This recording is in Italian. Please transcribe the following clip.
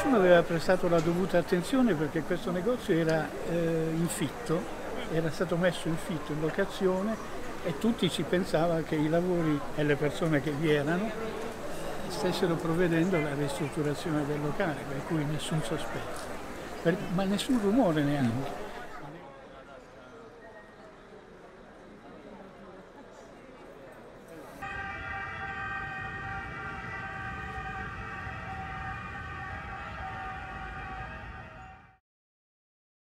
nessuno aveva prestato la dovuta attenzione perché questo negozio era in fitto, era stato messo in fitto, in locazione, e tutti ci pensavano che i lavori e le persone che vi erano stessero provvedendo alla ristrutturazione del locale, per cui nessun sospetto, ma nessun rumore neanche.